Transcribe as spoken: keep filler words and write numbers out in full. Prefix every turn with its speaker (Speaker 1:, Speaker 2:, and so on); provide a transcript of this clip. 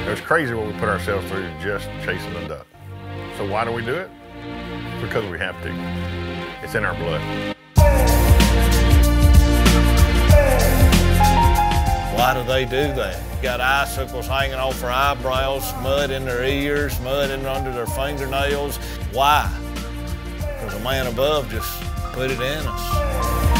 Speaker 1: It's crazy what we put ourselves through just chasing the duck. So why do we do it? Because we have to. It's in our blood.
Speaker 2: Why do they do that? Got icicles hanging off their eyebrows, mud in their ears, mud in under their fingernails. Why? Because a man above just put it in us.